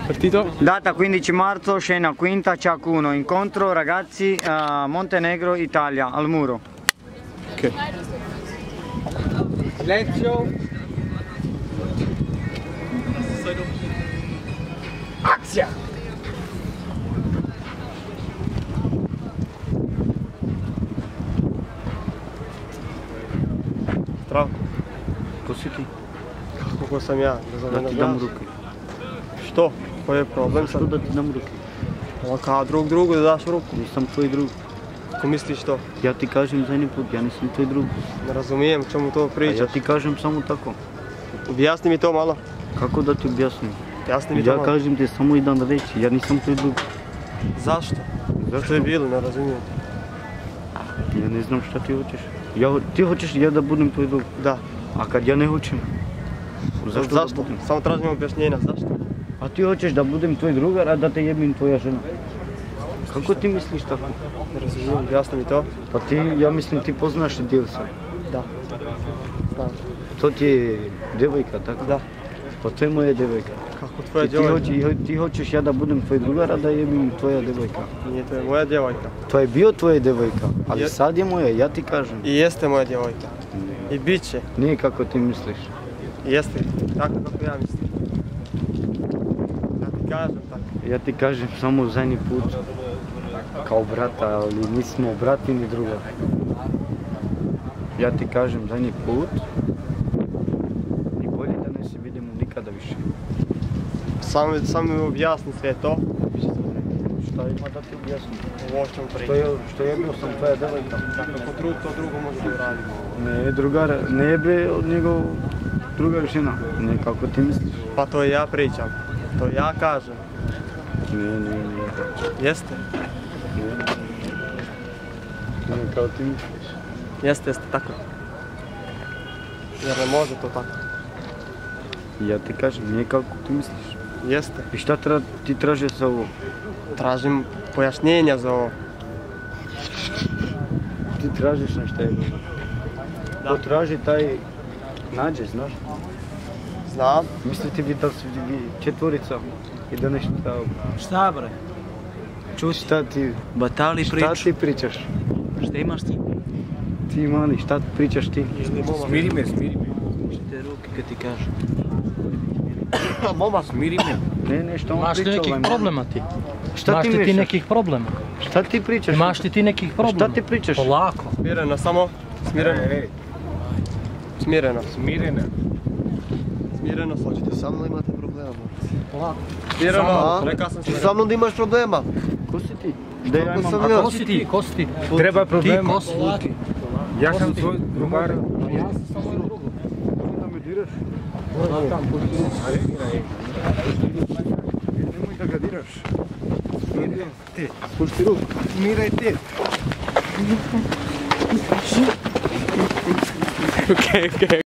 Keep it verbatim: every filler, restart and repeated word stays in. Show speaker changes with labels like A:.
A: Partito?
B: Data quindici marzo, scena quinta, C H uno, incontro ragazzi uh, Montenegro, Italia, al muro.
A: Ok.
B: Silenzio. Azione.
C: Zdravo.
B: Ko si ti?
C: Kako sam ja?
B: Da ti dam ruke.
C: Što? Koji je problem sad?
B: Što da ti dam ruke?
C: A kao drug drugu da daš ruku?
B: Nisam tvoj drug.
C: Ako misliš to?
B: Ja ti kažem zadnji put, ja nisam tvoj drug.
C: Ne razumijem čemu to
B: A
C: pričaš.
B: ja ti kažem samo tako.
C: Objasni mi to malo.
B: Kako da ti objasnim?
C: Objasni mi to
B: Ja
C: malo.
B: kažem ti samo jedan reći, ja nisam tvoj drug.
C: Zašto? Zašto je bilo? Ne razumijem.
B: Ja ne znam šta ti hoćeš. Ja, ti hoćeš ja da budem tvoj drug?
C: Da.
B: A kad ja ne hoćem? Zašto?
C: Zašto?
B: Da budem?
C: Samo tražim objašnjenja, zašto?
B: A ti hoćeš da budem tvoj drugar, a da te jebim tvoja žena. Kako ti misliš tako?
C: Ne razumijem, objasni mi to.
B: Pa ti, ja mislim ti poznaš Dilsa.
C: Da. Znam.
B: To ti je djevojka, tako?
C: Da.
B: Pa to je moja djevojka.
C: Kako tvoja
B: I ti,
C: djevojka?
B: hoće, ti hoćeš ja da budem tvoj drugar, a da jebim tvoja djevojka.
C: Nije, to je moja djevojka.
B: To je bio tvoja djevojka, ali
C: Je-
B: sad je moja, ja ti kažem.
C: I jeste moja djevojka. I bit će.
B: Nije kako ti misliš.
C: I jeste. Tako kako ja mislim. Ja ti kažem tako.
B: Ja ti kažem samo zadnji put, kao brata, ali nismo brati ni druga. Ja ti kažem zadnji put i bolje da ne se vidimo nikada više.
C: Samo, samo mi objasni sve to.
B: Šta ima da ti objasnim?
C: Ovo što mu
B: Što
C: pričam.
B: je, što je bio sam tvoja djevojka?
C: Ako drug, to drugo može da uradi.
B: Ne, drugar, ne jebe od njegov druga žena. Ne, kako ti misliš?
C: Pa to ja pričam. To ja kažem.
B: Ne, ne, ne.
C: Jeste?
B: Ne, ne, kao ti misliš.
C: Jeste, jeste, tako. Jer ne može to tako.
B: Ja ti kažem, nije kako ti misliš.
C: Jeste.
B: I šta tra, ti tražiš za ovo?
C: Tražim pojašnjenja za ovo.
B: Ti tražiš nešto jedno.
C: Da.
B: Ko traži taj nađe, znaš?
C: Znam.
B: Mislite vi da su vi četvorica i da nešto tamo.
D: Šta bre? Čuti,
B: Šta ti,
D: batali
B: šta
D: priču.
B: ti pričaš?
D: Šta imaš ti?
B: Ti mali, šta pričaš ti?
D: Smiri me, smiri me. Te ruke kad ti kažem. Moma, smiri me.
B: Ne, ne, šta on
D: Imaš li
B: priča
D: nekih
B: ovaj
D: problema ti?
B: Šta
D: Imaš
B: ti
D: li ti
B: mešaš?
D: nekih problema?
B: Šta ti pričaš?
D: Imaš li ti nekih problema?
B: Šta ti pričaš?
D: Polako.
C: Smireno, samo. Smireno. Smireno.
A: Smirene.
C: Smireno,
E: Hoćete sa mnom imate problema?
D: Polako.
C: Smireno,
E: A?
C: rekao sam
E: Ti
C: smireno.
E: sa mnom da imaš problema?
B: Ko si ti? Da ja
E: Kako
B: imam...
E: sam
D: A
E: ja?
D: ko si ti? Ko si ti?
A: Treba
D: Ti
A: problema.
D: ko si ti?
A: Ja sam tvoj drugar.
D: Ja sam samo drugo.
A: Da me diraš? Nemoj da ga diraš. Te, pušti ruku. Smiraj te.
C: Okej, okej.